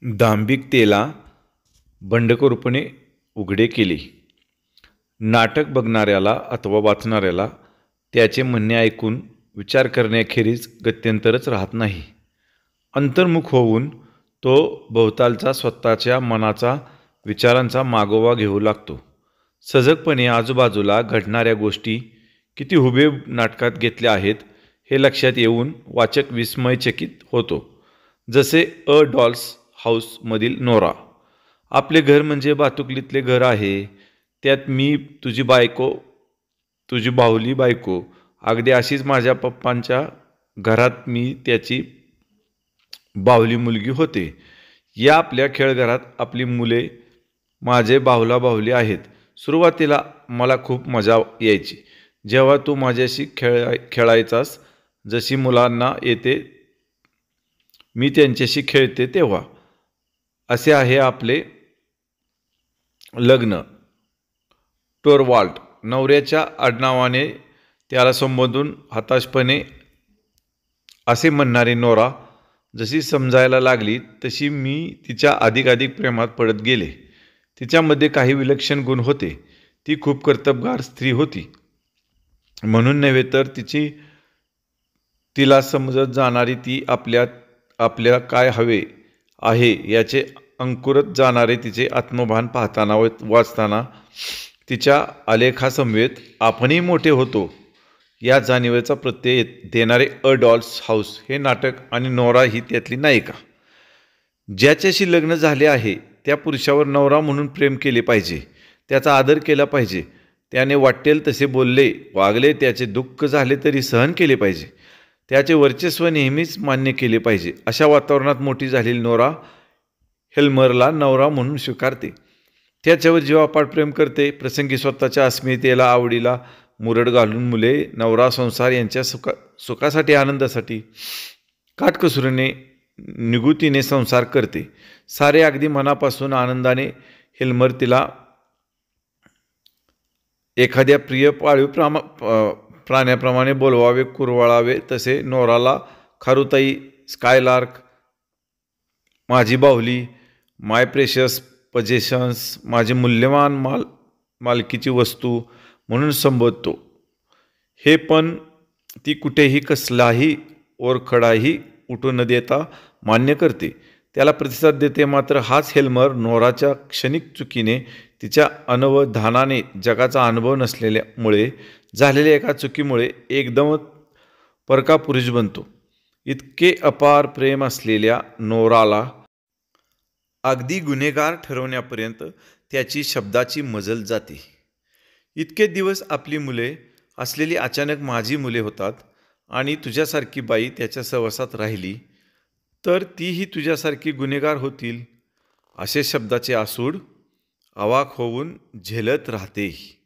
दांभिकतेला बंडखोरपणे उघडे केले. नाटक बघणाऱ्याला अथवा वाचणाऱ्याला त्याचे म्हणणे ऐकून विचार करण्याखेरीज गत्यंतरच राहत नाही. अंतर्मुख होऊन तो भोवतालचा स्वतःच्या मनाचा विचारांचा मागोवा घेऊ लागतो. सजगपणे आजूबाजूला घडणाऱ्या गोष्टी किती हुबेहूब नाटकात घेतल्या आहेत हे लक्षात येऊन वाचक विस्मयचकित होतो. जसे अ डॉल्स हाऊसमधील नोरा. आपले घर म्हणजे बातुकलीतले घर आहे. त्यात मी तुझी बायको, तुझी बाहुली बायको, अगदी अशीच माझ्या पप्पांच्या घरात मी त्याची बाहुली मुलगी होते. या आपल्या खेळघरात आपली मुले माझे बाहुला बाहुली आहेत. सुरुवातीला मला खूप मजा यायची जेव्हा तू माझ्याशी खेळायचास. जशी मुलांना येते मी त्यांच्याशी खेळते तेव्हा. असे आहे आपले लग्न. टोरवाल्ड नवऱ्याच्या आडनावाने त्याला संबोधून हताशपणे असे म्हणणारी नोरा जशी समजायला लागली तशी मी तिच्या अधिकाधिक प्रेमात पडत गेले. तिच्यामध्ये काही विलक्षण गुण होते. ती खूप कर्तबगार स्त्री होती. म्हणून नव्हे तर तिला समजत जाणारी, ती आपल्याला काय हवे आहे याचे अंकुरत जाणारे तिचे आत्मभान पाहताना वाचताना तिच्या आलेखासमवेत आपणही मोठे होतो या जाणीवेचा प्रत्यय देणारे अ डॉल्स हाऊस हे नाटक आणि नोरा ही त्यातली नायिका. ज्याच्याशी लग्न झाले आहे त्या पुरुषावर नवरा म्हणून प्रेम केले पाहिजे. त्याचा आदर केला पाहिजे. त्याने वाटेल तसे बोलले वागले, त्याचे दुःख झाले तरी सहन केले पाहिजे. त्याचे वर्चस्व नेहमीच मान्य केले पाहिजे. अशा वातावरणात मोठी झालेली नोरा हेल्मरला नवरा म्हणून स्वीकारते. त्याच्यावर जीवापाड प्रेम करते. प्रसंगी स्वतःच्या अस्मितेला आवडीला मुरड घालून मुले, नवरा, संसार यांच्या सुखासाठी, आनंदासाठी काटकसरीने निगुतीने संसार करते. सारे अगदी मनापासून आनंदाने. हेल्मर तिला एखाद्या प्रिय पाळीव प्राण्याप्रमाणे बोलवावे, कुरवाळावे. तसे नोराला खारुताई, स्कायलार्क, माझी बाहुली, माय प्रेशस पजेशन्स, माझी मूल्यवान मालकीची वस्तू म्हणून संबोधतो. हे पण ती कुठेही कसलाही ओरखडाही उठू न देता मान्य करते. त्याला प्रतिसाद देते. मात्र हाच हेल्मर नोराच्या क्षणिक चुकीने, तिच्या अनवधानाने, जगाचा अनुभव नसलेल्यामुळे झालेल्या एका चुकीमुळे एकदम परका पुरुष बनतो. इतके अपार प्रेम असलेल्या नोराला अगदी गुन्हेगार ठरवण्यापर्यंत त्याची शब्दाची मजल जाते. इतके दिवस आपली मुले असलेली अचानक माझी मुले होतात आणि तुझ्यासारखी बाई त्याच्या सहवासात राहिली तर तीही तुझ्यासारखी गुन्हेगार होतील. असे शब्दाचे आसूड अवाक होऊन झेलत राहते.